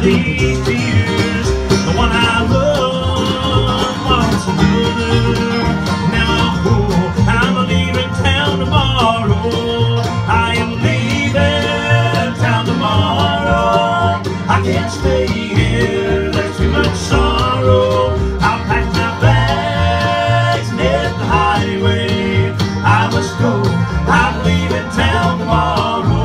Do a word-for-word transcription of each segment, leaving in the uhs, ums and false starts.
these tears. The one I love wants another. Now oh, I'm leaving town tomorrow. I am leaving town tomorrow. I can't stay here, there's too much sorrow. I'll pack my bags and hit the highway. I must go, I'm leaving town tomorrow.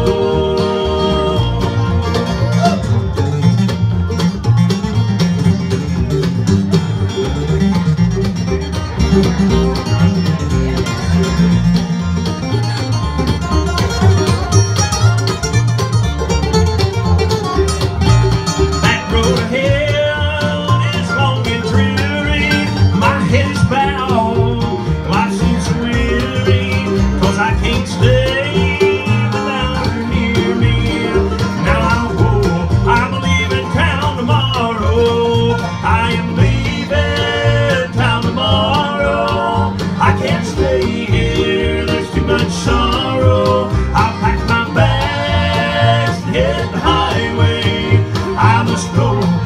That road ahead is long and dreary. My head is bowed, my seats are weary, 'cause I can't stay without her near me. Now I go, I'm leaving town tomorrow. I am leaving town tomorrow. I can't stay here, there's too much sorrow. I'll pack my bags and hit the highway. I must go,